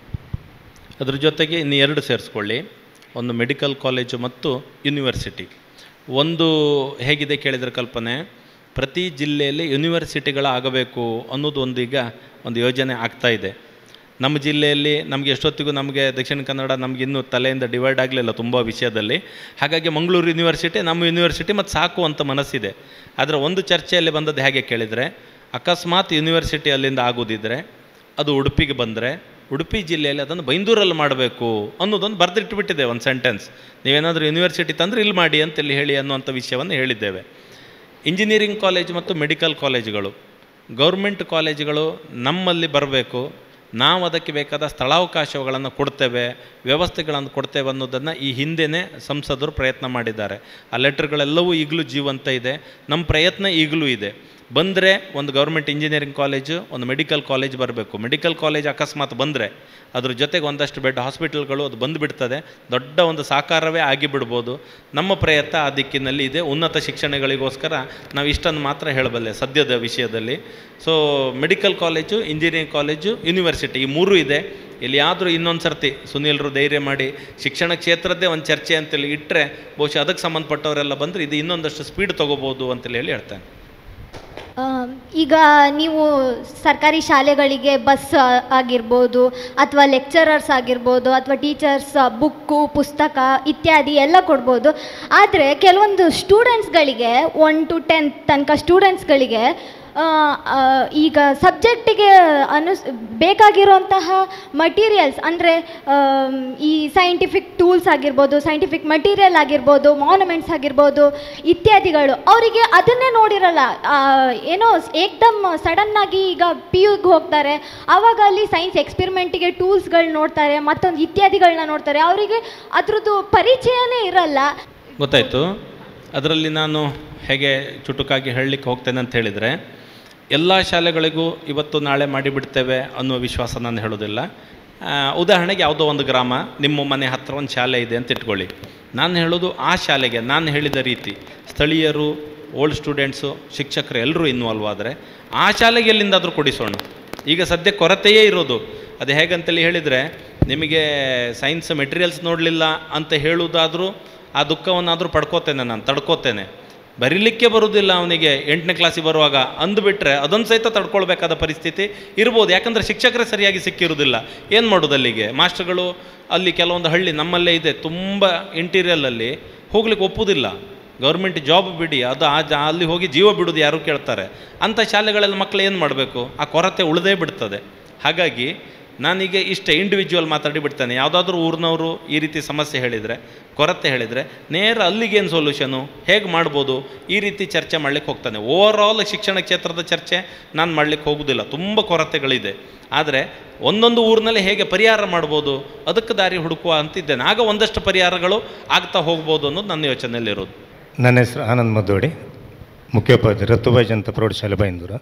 ಅದ್ರ ಜೊತೆಗೆ ಇನ್ನು 2 ಸೇರಿಸ್ಕೊಳ್ಳಿ, ಒಂದು ಮೆಡಿಕಲ್ ಕಾಲೇಜು ಮತ್ತು ಯೂನಿವರ್ಸಿಟಿ. ಒಂದು ಹೇಗಿದೆ ಕೇಳಿದರೆ ಕಲ್ಪನೆ, ಪ್ರತಿ ಜಿಲ್ಲೆಯಲ್ಲಿ ಯೂನಿವರ್ಸಿಟಿಗಳಾಗಬೇಕು ಅನ್ನೋದು ಈಗ ಒಂದು ಯೋಜನೆ ಆಗ್ತಾ ಇದೆ. ನಮ್ಮ ಜಿಲ್ಲೆಯಲ್ಲಿ ನಮಗೆ ಎಷ್ಟೊತ್ತಿಗೂ ನಮಗೆ ದಕ್ಷಿಣ ಕನ್ನಡ ನಮ್ಗೆ ಇನ್ನೂ ತಲೆಯಿಂದ ಡಿವೈಡ್ ಆಗಲಿಲ್ಲ ತುಂಬ ವಿಷಯದಲ್ಲಿ. ಹಾಗಾಗಿ ಮಂಗಳೂರು ಯೂನಿವರ್ಸಿಟಿ ನಮ್ಮ ಯೂನಿವರ್ಸಿಟಿ ಮತ್ತು ಸಾಕು ಅಂತ ಮನಸ್ಸಿದೆ. ಆದರೆ ಒಂದು ಚರ್ಚೆಯಲ್ಲಿ ಬಂದದ್ದು ಹೇಗೆ ಕೇಳಿದರೆ, ಅಕಸ್ಮಾತ್ ಯೂನಿವರ್ಸಿಟಿ ಅಲ್ಲಿಂದ ಆಗೋದಿದ್ದರೆ ಅದು ಉಡುಪಿಗೆ ಬಂದರೆ ಉಡುಪಿ ಜಿಲ್ಲೆಯಲ್ಲಿ ಅದನ್ನು ಬೈಂದೂರಲ್ಲಿ ಮಾಡಬೇಕು ಅನ್ನೋದೊಂದು ಬರೆದಿಟ್ಟುಬಿಟ್ಟಿದೆ ಒಂದು ಸೆಂಟೆನ್ಸ್. ನೀವೇನಾದರೂ ಯೂನಿವರ್ಸಿಟಿ ತಂದರೆ ಇಲ್ಲಿ ಮಾಡಿ ಅಂತೇಳಿ ಹೇಳಿ ಅನ್ನುವಂಥ ವಿಷಯವನ್ನು ಹೇಳಿದ್ದೇವೆ. ಇಂಜಿನಿಯರಿಂಗ್ ಕಾಲೇಜು ಮತ್ತು ಮೆಡಿಕಲ್ ಕಾಲೇಜುಗಳು, ಗೌರ್ಮೆಂಟ್ ಕಾಲೇಜುಗಳು ನಮ್ಮಲ್ಲಿ ಬರಬೇಕು, ನಾವು ಅದಕ್ಕೆ ಬೇಕಾದ ಸ್ಥಳಾವಕಾಶಗಳನ್ನು ಕೊಡ್ತೇವೆ, ವ್ಯವಸ್ಥೆಗಳನ್ನು ಕೊಡ್ತೇವೆ ಅನ್ನೋದನ್ನು ಈ ಹಿಂದೆಯೇ ಸಂಸದರು ಪ್ರಯತ್ನ ಮಾಡಿದ್ದಾರೆ. ಆ ಲೆಟರ್ಗಳೆಲ್ಲವೂ ಈಗಲೂ ಜೀವಂತ ಇದೆ. ನಮ್ಮ ಪ್ರಯತ್ನ ಈಗಲೂ ಇದೆ. ಬಂದರೆ ಒಂದು ಗೌರ್ಮೆಂಟ್ ಇಂಜಿನಿಯರಿಂಗ್ ಕಾಲೇಜು, ಒಂದು ಮೆಡಿಕಲ್ ಕಾಲೇಜ್ ಬರಬೇಕು. ಮೆಡಿಕಲ್ ಕಾಲೇಜ್ ಅಕಸ್ಮಾತ್ ಬಂದರೆ ಅದ್ರ ಜೊತೆಗೆ ಒಂದಷ್ಟು ಬೆಡ್ ಹಾಸ್ಪಿಟಲ್ಗಳು ಅದು ಬಂದುಬಿಡ್ತದೆ, ದೊಡ್ಡ ಒಂದು ಸಾಕಾರವೇ ಆಗಿಬಿಡ್ಬೋದು. ನಮ್ಮ ಪ್ರಯತ್ನ ಆ ದಿಕ್ಕಿನಲ್ಲಿ ಇದೆ. ಉನ್ನತ ಶಿಕ್ಷಣಗಳಿಗೋಸ್ಕರ ನಾವು ಇಷ್ಟನ್ನು ಮಾತ್ರ ಹೇಳಬಲ್ಲೆ ಸದ್ಯದ ವಿಷಯದಲ್ಲಿ. So medical college, engineering college, university ಈ 3 ಇದೆ. ಎಲ್ಲಿಯಾದರೂ ಇನ್ನೊಂದು ಸರ್ತಿ ಸುನೀಲ್ರು ಧೈರ್ಯ ಮಾಡಿ ಶಿಕ್ಷಣ ಕ್ಷೇತ್ರದ್ದೇ ಒಂದು ಚರ್ಚೆ ಅಂತೇಳಿ ಇಟ್ಟರೆ ಬಹುಶಃ ಅದಕ್ಕೆ ಸಂಬಂಧಪಟ್ಟವರೆಲ್ಲ ಬಂದರೆ ಇದು ಇನ್ನೊಂದಷ್ಟು ಸ್ಪೀಡ್ ತೊಗೋಬೋದು ಅಂತೇಳಿ ಹೇಳಿ ಹೇಳ್ತೇನೆ. ಈಗ ನೀವು ಸರ್ಕಾರಿ ಶಾಲೆಗಳಿಗೆ ಬಸ್ ಆಗಿರ್ಬೋದು ಅಥವಾ ಲೆಕ್ಚರರ್ಸ್ ಆಗಿರ್ಬೋದು ಅಥವಾ ಟೀಚರ್ಸ್ ಬುಕ್ಕು, ಪುಸ್ತಕ ಇತ್ಯಾದಿ ಎಲ್ಲ ಕೊಡ್ಬೋದು. ಆದರೆ ಕೆಲವೊಂದು ಸ್ಟೂಡೆಂಟ್ಸ್ಗಳಿಗೆ 1 to 10 ತನಕ ಸ್ಟೂಡೆಂಟ್ಸ್ಗಳಿಗೆ ಈಗ ಸಬ್ಜೆಕ್ಟಿಗೆ ಬೇಕಾಗಿರುವಂತಹ ಮಟೀರಿಯಲ್ಸ್ ಅಂದರೆ ಈ ಸೈಂಟಿಫಿಕ್ ಟೂಲ್ಸ್ ಆಗಿರ್ಬೋದು, ಸೈಂಟಿಫಿಕ್ ಮಟೀರಿಯಲ್ ಆಗಿರ್ಬೋದು, ಮಾನ್ಯುಮೆಂಟ್ಸ್ ಆಗಿರ್ಬೋದು ಇತ್ಯಾದಿಗಳು ಅವರಿಗೆ ಅದನ್ನೇ ನೋಡಿರಲ್ಲ. ಏನೋ ಏಕ್ದಮ್ ಸಡನ್ನಾಗಿ ಈಗ PUಗೆ ಹೋಗ್ತಾರೆ, ಆವಾಗ ಅಲ್ಲಿ ಸೈನ್ಸ್ ಎಕ್ಸ್ಪೆರಿಮೆಂಟಿಗೆ ಟೂಲ್ಸ್ಗಳು ನೋಡ್ತಾರೆ, ಮತ್ತೊಂದು ಇತ್ಯಾದಿಗಳನ್ನ ನೋಡ್ತಾರೆ. ಅವರಿಗೆ ಅದ್ರದ್ದು ಪರಿಚಯನೇ ಇರಲ್ಲ. ಗೊತ್ತಾಯಿತು. ಅದರಲ್ಲಿ ನಾನು ಹೇಗೆ ಚುಟುಕಾಗಿ ಹೇಳಲಿಕ್ಕೆ ಹೋಗ್ತೇನೆ ಅಂತ ಹೇಳಿದರೆ, ಎಲ್ಲ ಶಾಲೆಗಳಿಗೂ ಇವತ್ತು ನಾಳೆ ಮಾಡಿಬಿಡ್ತೇವೆ ಅನ್ನುವ ವಿಶ್ವಾಸ ನಾನು ಹೇಳೋದಿಲ್ಲ. ಉದಾಹರಣೆಗೆ ಯಾವುದೋ ಒಂದು ಗ್ರಾಮ, ನಿಮ್ಮ ಮನೆ ಹತ್ತಿರ ಒಂದು ಶಾಲೆ ಇದೆ ಅಂತ ಇಟ್ಕೊಳ್ಳಿ. ನಾನು ಹೇಳೋದು ಆ ಶಾಲೆಗೆ ನಾನು ಹೇಳಿದ ರೀತಿ ಸ್ಥಳೀಯರು, ಓಲ್ಡ್ ಸ್ಟೂಡೆಂಟ್ಸು, ಶಿಕ್ಷಕರು ಎಲ್ಲರೂ ಇನ್ವಾಲ್ವ್ ಆದರೆ ಆ ಶಾಲೆಗೆ ಎಲ್ಲಿಂದಾದರೂ ಕೊಡಿಸೋಣ. ಈಗ ಸದ್ಯ ಕೊರತೆಯೇ ಇರೋದು. ಅದು ಹೇಗಂತೇಳಿ ಹೇಳಿದರೆ, ನಿಮಗೆ ಸೈನ್ಸ್ ಮೆಟೀರಿಯಲ್ಸ್ ನೋಡಲಿಲ್ಲ ಅಂತ ಹೇಳುವುದಾದರೂ ಆ ದುಃಖವನ್ನಾದರೂ ಪಡ್ಕೋತೇನೆ, ನಾನು ತಡ್ಕೋತೇನೆ. ಬರೀಲಿಕ್ಕೆ ಬರುವುದಿಲ್ಲ ಅವನಿಗೆ 8ನೇ ಕ್ಲಾಸಿಗೆ ಬರುವಾಗ ಅಂದುಬಿಟ್ರೆ ಅದೊಂದು ಸಹಿತ ತಡ್ಕೊಳ್ಬೇಕಾದ ಪರಿಸ್ಥಿತಿ ಇರ್ಬೋದು. ಯಾಕಂದರೆ ಶಿಕ್ಷಕರೇ ಸರಿಯಾಗಿ ಸಿಕ್ಕಿರೋದಿಲ್ಲ. ಏನು ಮಾಡೋದು ಅಲ್ಲಿಗೆ? ಮಾಸ್ಟರ್ಗಳು ಅಲ್ಲಿ ಕೆಲವೊಂದು ಹಳ್ಳಿ ನಮ್ಮಲ್ಲೇ ಇದೆ, ತುಂಬ ಇಂಟೀರಿಯಲಲ್ಲಿ ಹೋಗ್ಲಿಕ್ಕೆ ಒಪ್ಪುವುದಿಲ್ಲ. ಗೌರ್ಮೆಂಟ್ ಜಾಬ್ ಬಿಡಿ, ಅದು ಅಲ್ಲಿ ಹೋಗಿ ಜೀವ ಬಿಡೋದು ಯಾರು ಕೇಳ್ತಾರೆ? ಅಂಥ ಶಾಲೆಗಳಲ್ಲಿ ಮಕ್ಕಳು ಏನು ಮಾಡಬೇಕು? ಆ ಕೊರತೆ ಉಳಿದೇ ಬಿಡ್ತದೆ. ಹಾಗಾಗಿ ನಾನೀಗ ಇಷ್ಟೇ ಇಂಡಿವಿಜುವಲ್ ಮಾತಾಡಿ ಬಿಡ್ತೇನೆ. ಯಾವುದಾದ್ರೂ ಊರಿನವರು ಈ ರೀತಿ ಸಮಸ್ಯೆ ಹೇಳಿದರೆ, ಕೊರತೆ ಹೇಳಿದರೆ, ನೇರ ಅಲ್ಲಿಗೇನು ಸೊಲ್ಯೂಷನು, ಹೇಗೆ ಮಾಡ್ಬೋದು, ಈ ರೀತಿ ಚರ್ಚೆ ಮಾಡಲಿಕ್ಕೆ ಹೋಗ್ತಾನೆ. ಓವರಾಲ್ ಶಿಕ್ಷಣ ಕ್ಷೇತ್ರದ ಚರ್ಚೆ ನಾನು ಮಾಡಲಿಕ್ಕೆ ಹೋಗೋದಿಲ್ಲ, ತುಂಬ ಕೊರತೆಗಳಿದೆ. ಆದರೆ ಒಂದೊಂದು ಊರಿನಲ್ಲಿ ಹೇಗೆ ಪರಿಹಾರ ಮಾಡ್ಬೋದು ಅದಕ್ಕೆ ದಾರಿ ಹುಡುಕುವ ಅಂತಿದ್ದೇನೆ. ಆಗ ಒಂದಷ್ಟು ಪರಿಹಾರಗಳು ಆಗ್ತಾ ಹೋಗ್ಬೋದು ಅನ್ನೋದು ನನ್ನ ಯೋಚನೆಯಲ್ಲಿರೋದು. ನನ್ನ ಹೆಸರು ಆನಂದ್ ಮದ್ದೋಡಿ, ಮುಖ್ಯೋಪಾಧ್ಯಾಯ ರತುಬಾಯಿ ಜನತಾ ಪ್ರೌಢಶಾಲೆ ಬೈಂದೂರು.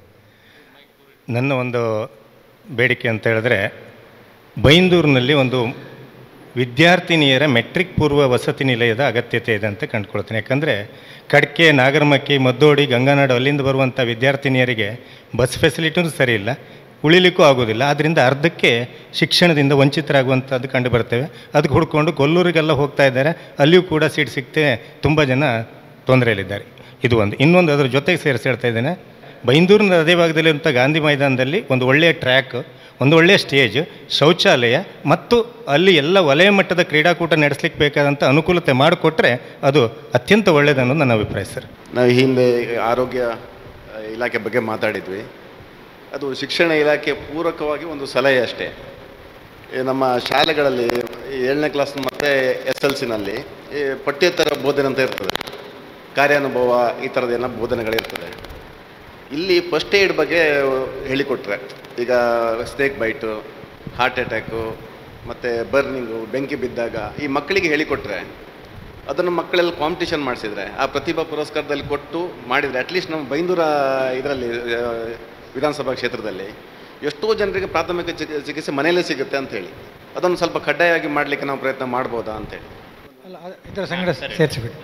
ನನ್ನ ಒಂದು ಬೇಡಿಕೆ ಅಂತ ಹೇಳಿದ್ರೆ, ಬೈಂದೂರಿನಲ್ಲಿ ಒಂದು ವಿದ್ಯಾರ್ಥಿನಿಯರ ಮೆಟ್ರಿಕ್ ಪೂರ್ವ ವಸತಿ ನಿಲಯದ ಅಗತ್ಯತೆ ಇದೆ ಅಂತ ಕಂಡುಕೊಳ್ತೀನಿ. ಯಾಕಂದರೆ ಕಡ್ಕೆ, ನಾಗರಮಕ್ಕಿ, ಮದ್ದೋಡಿ, ಗಂಗಾನಾಡು ಅಲ್ಲಿಂದ ಬರುವಂಥ ವಿದ್ಯಾರ್ಥಿನಿಯರಿಗೆ ಬಸ್ ಫೆಸಿಲಿಟಿನೂ ಸರಿ ಇಲ್ಲ, ಉಳಿಲಿಕ್ಕೂ ಆಗೋದಿಲ್ಲ. ಆದ್ದರಿಂದ ಅರ್ಧಕ್ಕೆ ಶಿಕ್ಷಣದಿಂದ ವಂಚಿತರಾಗುವಂಥದ್ದು ಕಂಡು ಬರ್ತೇವೆ. ಅದಕ್ಕೆ ಹುಡ್ಕೊಂಡು ಕೊಲ್ಲೂರಿಗೆಲ್ಲ ಹೋಗ್ತಾ ಇದ್ದಾರೆ, ಅಲ್ಲಿಯೂ ಕೂಡ ಸೀಟ್ ಸಿಗ್ತೇ ತುಂಬ ಜನ ತೊಂದರೆಯಲ್ಲಿದ್ದಾರೆ. ಇದು ಒಂದು. ಇನ್ನೊಂದು ಅದರ ಜೊತೆಗೆ ಸೇರಿಸಿ ಹೇಳ್ತಾ ಇದ್ದೇನೆ, ಬೈಂದೂರಿನ ಹೃದಯ ಭಾಗದಲ್ಲಿರುವಂಥ ಗಾಂಧಿ ಮೈದಾನದಲ್ಲಿ ಒಂದು ಒಳ್ಳೆಯ ಟ್ರ್ಯಾಕ್, ಒಂದು ಒಳ್ಳೆಯ ಸ್ಟೇಜ್, ಶೌಚಾಲಯ ಮತ್ತು ಅಲ್ಲಿ ಎಲ್ಲ ವಲಯ ಮಟ್ಟದ ಕ್ರೀಡಾಕೂಟ ನಡೆಸಲಿಕ್ಕೆ ಬೇಕಾದಂಥ ಅನುಕೂಲತೆ ಮಾಡಿಕೊಟ್ರೆ ಅದು ಅತ್ಯಂತ ಒಳ್ಳೆಯದನ್ನೋದು ನನ್ನ ಅಭಿಪ್ರಾಯ ಸರ್. ನಾವು ಹಿಂದೆ ಆರೋಗ್ಯ ಇಲಾಖೆ ಬಗ್ಗೆ ಮಾತಾಡಿದ್ವಿ. ಅದು ಶಿಕ್ಷಣ ಇಲಾಖೆ ಪೂರಕವಾಗಿ ಒಂದು ಸಲಹೆ ಅಷ್ಟೇ. ನಮ್ಮ ಶಾಲೆಗಳಲ್ಲಿ 7ನೇ ಕ್ಲಾಸ್ ಮತ್ತು SLCನಲ್ಲಿ ಪಠ್ಯೇತರ ಬೋಧನೆ ಅಂತ ಇರ್ತದೆ, ಕಾರ್ಯಾನುಭವ ಈ ಥರದ್ದೇನೋ ಬೋಧನೆಗಳಿರ್ತದೆ. ಇಲ್ಲಿ ಫಸ್ಟ್ ಏಡ್ ಬಗ್ಗೆ ಹೇಳಿಕೊಟ್ರೆ, ಈಗ ಸ್ನೇಕ್ ಬೈಟು, ಹಾರ್ಟ್ ಅಟ್ಯಾಕು ಮತ್ತು ಬರ್ನಿಂಗು, ಬೆಂಕಿ ಬಿದ್ದಾಗ ಈ ಮಕ್ಕಳಿಗೆ ಹೇಳಿಕೊಟ್ರೆ, ಅದನ್ನು ಮಕ್ಕಳೆಲ್ಲ ಕಾಂಪಿಟೇಷನ್ ಮಾಡಿಸಿದ್ರೆ, ಆ ಪ್ರತಿಭಾ ಪುರಸ್ಕಾರದಲ್ಲಿ ಕೊಟ್ಟು ಮಾಡಿದರೆ, ಅಟ್ಲೀಸ್ಟ್ ನಮ್ಮ ಬೈಂದೂರ ಇದರಲ್ಲಿ ವಿಧಾನಸಭಾ ಕ್ಷೇತ್ರದಲ್ಲಿ ಎಷ್ಟೋ ಜನರಿಗೆ ಪ್ರಾಥಮಿಕ ಚಿಕಿತ್ಸೆ ಮನೆಯಲ್ಲೇ ಸಿಗುತ್ತೆ ಅಂಥೇಳಿ, ಅದನ್ನು ಸ್ವಲ್ಪ ಕಡ್ಡಾಯವಾಗಿ ಮಾಡಲಿಕ್ಕೆ ನಾವು ಪ್ರಯತ್ನ ಮಾಡ್ಬೋದಾ ಅಂಥೇಳಿ. ಅಲ್ಲ, ಇದರ ಸಂಗಡ ಸೇರಿಸಿಬಿಟ್ಟು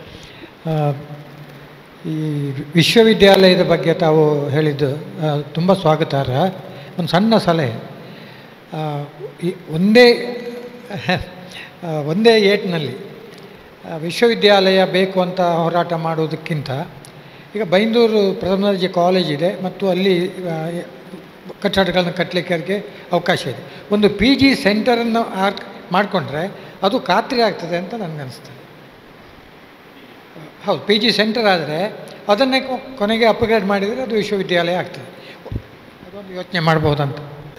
ಈ ವಿಶ್ವವಿದ್ಯಾಲಯದ ಬಗ್ಗೆ ತಾವು ಹೇಳಿದ್ದು ತುಂಬ ಸ್ವಾಗತಾರ್ಹ. ಒಂದು ಸಣ್ಣ ಸಲಹೆ, ಒಂದೇ ಏಟ್ನಲ್ಲಿ ವಿಶ್ವವಿದ್ಯಾಲಯ ಬೇಕು ಅಂತ ಹೋರಾಟ ಮಾಡುವುದಕ್ಕಿಂತ, ಈಗ ಬೈಂದೂರು ಪ್ರಥಮ ದರ್ಜೆ ಕಾಲೇಜ್ ಇದೆ ಮತ್ತು ಅಲ್ಲಿ ಕಟ್ಟಡಗಳನ್ನು ಕಟ್ಟಲಿಕ್ಕೆ ಅವಕಾಶ ಇದೆ. ಒಂದು PG ಸೆಂಟರನ್ನು ಮಾಡಿಕೊಂಡ್ರೆ ಅದು ಖಾತ್ರಿ ಆಗ್ತದೆ ಅಂತ ನನಗನ್ನಿಸ್ತದೆ. ಹೌದು, PG ಸೆಂಟರ್ ಆದರೆ ಅದನ್ನೇ ಕೊನೆಗೆ ಅಪ್ಗ್ರೇಡ್ ಮಾಡಿದರೆ ಅದು ವಿಶ್ವವಿದ್ಯಾಲಯ ಆಗ್ತದೆ. ಅದೊಂದು ಯೋಚನೆ ಮಾಡ್ಬೋದಂತ.